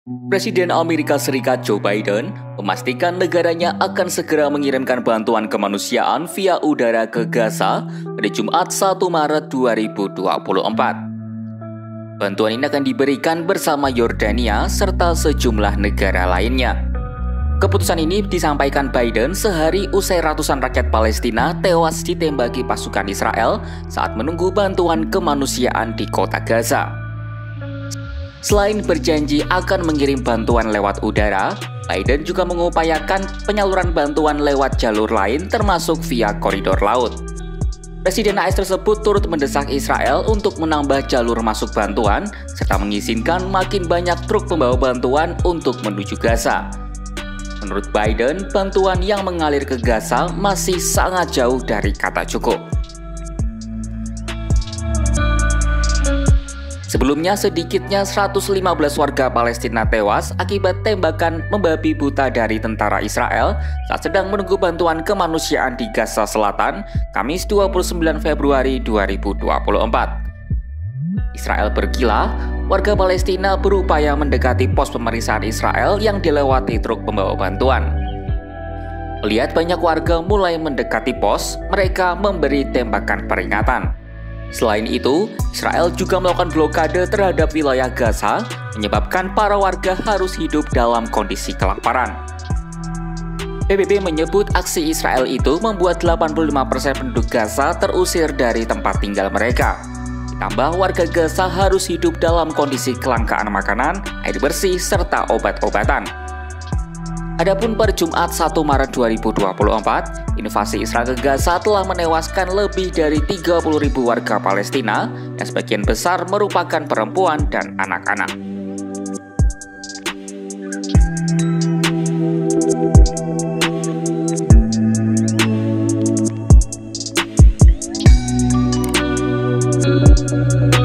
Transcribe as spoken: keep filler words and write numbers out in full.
Presiden Amerika Serikat Joe Biden memastikan negaranya akan segera mengirimkan bantuan kemanusiaan via udara ke Gaza pada Jumat satu Maret dua ribu dua puluh empat. Bantuan ini akan diberikan bersama Yordania serta sejumlah negara lainnya. Keputusan ini disampaikan Biden sehari usai ratusan rakyat Palestina tewas ditembaki pasukan Israel saat menunggu bantuan kemanusiaan di kota Gaza. Selain berjanji akan mengirim bantuan lewat udara, Biden juga mengupayakan penyaluran bantuan lewat jalur lain termasuk via koridor laut. Presiden A S tersebut turut mendesak Israel untuk menambah jalur masuk bantuan serta mengizinkan makin banyak truk pembawa bantuan untuk menuju Gaza. Menurut Biden, bantuan yang mengalir ke Gaza masih sangat jauh dari kata cukup. Sebelumnya, sedikitnya seratus lima belas warga Palestina tewas akibat tembakan membabi buta dari tentara Israel saat sedang menunggu bantuan kemanusiaan di Gaza Selatan, Kamis dua puluh sembilan Februari dua ribu dua puluh empat. Israel berkilah, warga Palestina berupaya mendekati pos pemeriksaan Israel yang dilewati truk pembawa bantuan. Melihat banyak warga mulai mendekati pos, mereka memberi tembakan peringatan. Selain itu, Israel juga melakukan blokade terhadap wilayah Gaza, menyebabkan para warga harus hidup dalam kondisi kelaparan. P B B menyebut aksi Israel itu membuat delapan puluh lima persen penduduk Gaza terusir dari tempat tinggal mereka. Ditambah warga Gaza harus hidup dalam kondisi kelangkaan makanan, air bersih, serta obat-obatan. Adapun per Jumat satu Maret dua ribu dua puluh empat, invasi Israel ke Gaza telah menewaskan lebih dari tiga puluh ribu warga Palestina, yang sebagian besar merupakan perempuan dan anak-anak. Thank you.